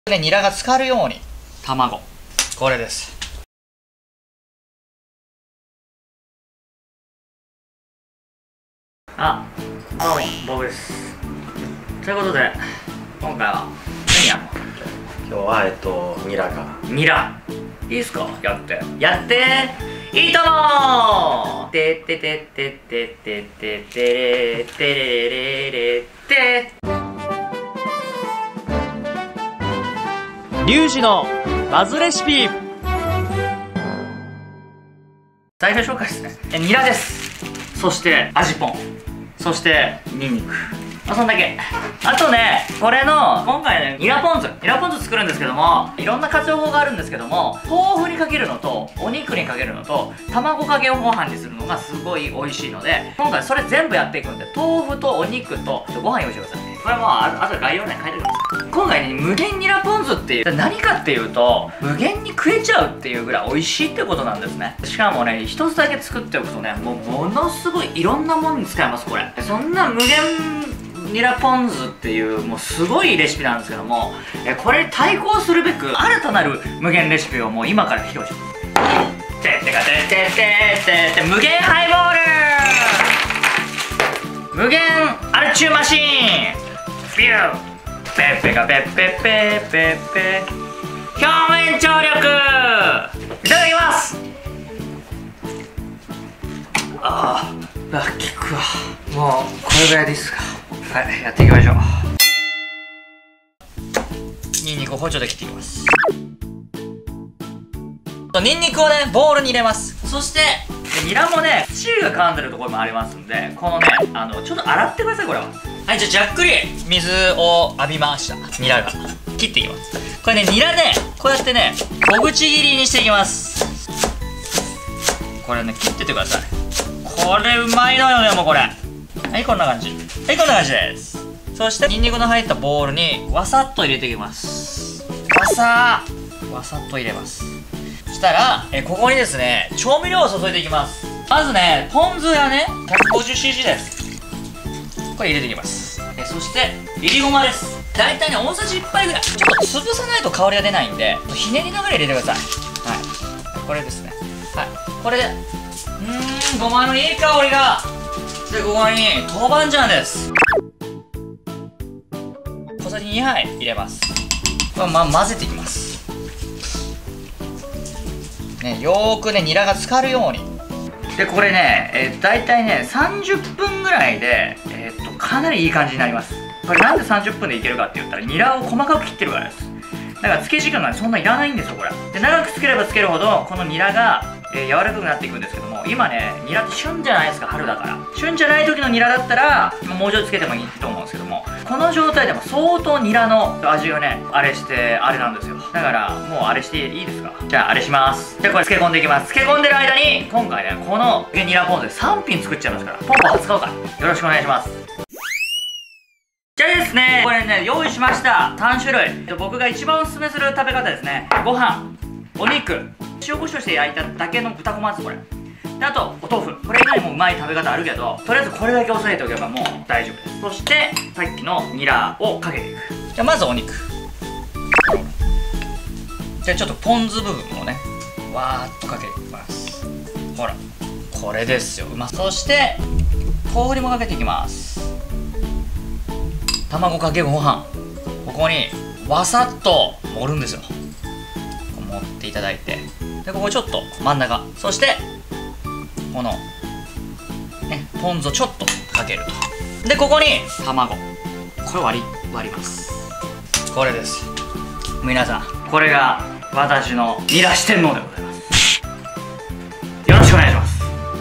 ね、ニラが浸かるように卵、これです。あ、どうも僕です。ということで今回は何やるの？ 今日はニラがニラいいっすか？やっていいともー。てってってってってってってってれってれれれってリュウジのバズレシピ。材料紹介ですね。ニラです。そして味ぽん、そしてニンニク、そんだけ。あとね、これの今回ね、ニラポン酢作るんですけども、いろんな活用法があるんですけども、豆腐にかけるのとお肉にかけるのと卵かけをご飯にするのがすごい美味しいので、今回それ全部やっていくんで、豆腐とお肉とご飯用意してください。これもあと概要欄に書いておきます。今回ね、無限ニラポン酢っていう何かっていうと、無限に食えちゃうっていうぐらい美味しいってことなんですね。しかもね、一つだけ作っておくとね、もうものすごいいろんなものに使えます。これそんな無限ニラポン酢っていうもうすごいレシピなんですけども、これに対抗するべく新たなる無限レシピをもう今から披露します。無限ハイボール、無限アルチューマシーン、ビューペッペがペッペッペッペッペ、表面張力。いただきます。ああ、効くわ。もうこれぐらいでいいっすか。はい、やっていきましょう。ニンニクを包丁で切っていきます。ニンニクをね、ボウルに入れます。そしてニラもね、汁が絡んでるところもありますんで、このね、ちょっと洗ってください。これははい。じゃあざっくり水を浴びました。ニラが切っていきます。これね、ニラね、こうやってね、小口切りにしていきます。これね、切っててください。これうまいのよね、もうこれ。はい、こんな感じ。はい、こんな感じです。そしてニンニクの入ったボウルにわさっと入れていきます。わさっと入れます。そしたらここにですね、調味料を注いでいきます。まずね、ポン酢がね 150cc です。これ入れていきます。そしていりごまです。大体ね、大さじ1杯ぐらい。ちょっと潰さないと香りが出ないんで、ひねりながら入れてください。はい、これですね。はい、これでごまのいい香りが。で、ここに豆板醤です。小さじ2杯入れます。これ混ぜていきますね。よーくね、ニラが浸かるように。で、これね、大体ね30分ぐらいでかなりいい感じになります。これなんで30分でいけるかって言ったら、ニラを細かく切ってるからです。だから漬け時間がそんないらないんですよ、これ。で、長く漬ければ漬けるほどこのニラが柔らかくなっていくんですけども、今ね、ニラって旬じゃないですか。春だから。旬じゃない時のニラだったらもうちょいつけてもいいと思うんですけども、この状態でも相当ニラの味がね、あれしてあれなんですよ。だからもうあれしていいですか。じゃああれします。じゃあこれ漬け込んでいきます。漬け込んでる間に今回ね、このニラポン酢で3品作っちゃいますから、ポンポン使うからよろしくお願いします。じゃあですね、これね、用意しました3種類。僕が一番おすすめする食べ方ですね。ご飯、お肉、塩コショウして焼いただけの豚こまです。これで、あとお豆腐。これ以外にもうまい食べ方あるけど、とりあえずこれだけ押さえておけばもう大丈夫です。そしてさっきのニラをかけていく。じゃあまずお肉。じゃあちょっとポン酢部分をね、わーっとかけていきます。ほら、これですよ、うま。そして豆腐にもかけていきます。卵かけご飯、ここにわさっと盛るんですよ。盛っていただいて、でここちょっと真ん中、そしてこのね、ポン酢をちょっとかけると。でここに卵、これ割ります。これです。皆さん、これが私のニラ四天王でございます。よろしくお願いします。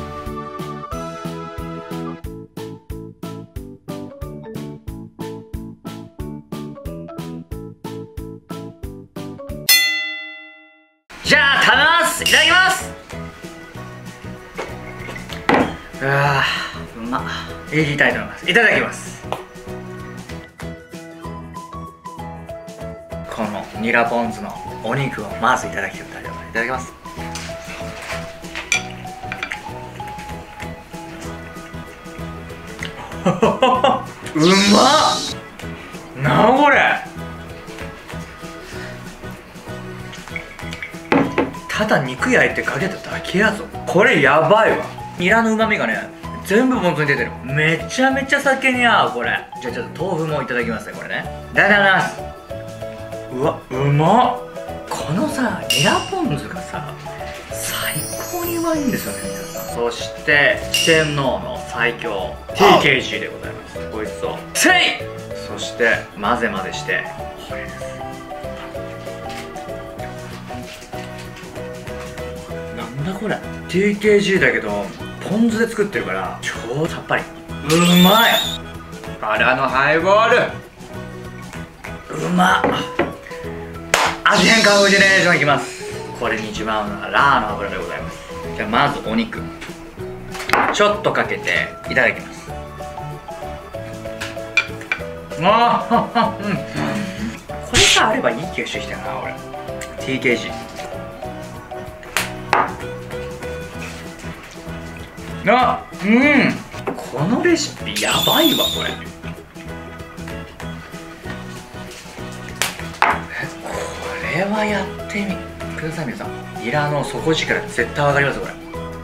じゃあ食べます。いただきます。うわー、うまっ。いきたいと思います。いただきます。このニラポン酢のお肉をまずいただきたいと思います。いただきます。うまっ。なあこれ、 ただ肉焼いてかけただけやぞ。これやばいわ。ニラの旨味がね全部ポン酢に出てる。めちゃめちゃ酒に合うこれ。じゃあちょっと豆腐もいただきますね。これねいただきます。うわうまっ。このさニラポン酢がさ最高にうまいんですよね皆さん。そして四天王の最強 TKG でございます。美味しそうせい。そして混ぜ混ぜしてこれです。なんだこれ TKG だけどポン酢で作ってるから超さっぱりうまい。からのハイボールうまっ。味変カウジェネレーションいきます。これに一番合うのはラーの油でございます。じゃあまずお肉ちょっとかけていただきます。あーこれさあればいい気がしてきたな俺。 TKG あこのレシピやばいわこれ。これはやってみください皆さん。ニラの底力絶対わかりますこれ。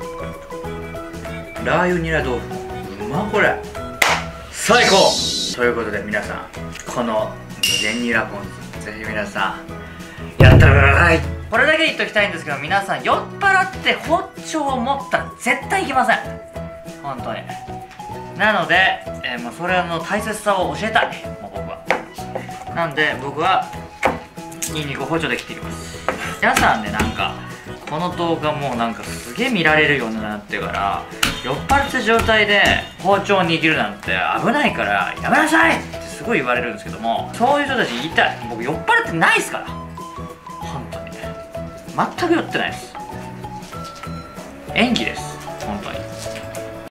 ラー油ニラ豆腐うまこれ最高ということで皆さんこの無限ニラポン酢ぜひ皆さんやってください。これだけ言っときたいんですけど皆さん酔っ払って包丁を持ったら絶対いけません本当に。なので、もうそれの大切さを教えたいもう僕は。なんで僕はニンニクを包丁で切っていきます。皆さんねなんかこの動画もうなんかすげえ見られるようになってから酔っ払った状態で包丁を握るなんて危ないからやめなさいってすごい言われるんですけども、そういう人たち言いたい。僕酔っ払ってないですから本当にね全く酔ってないです。演技です。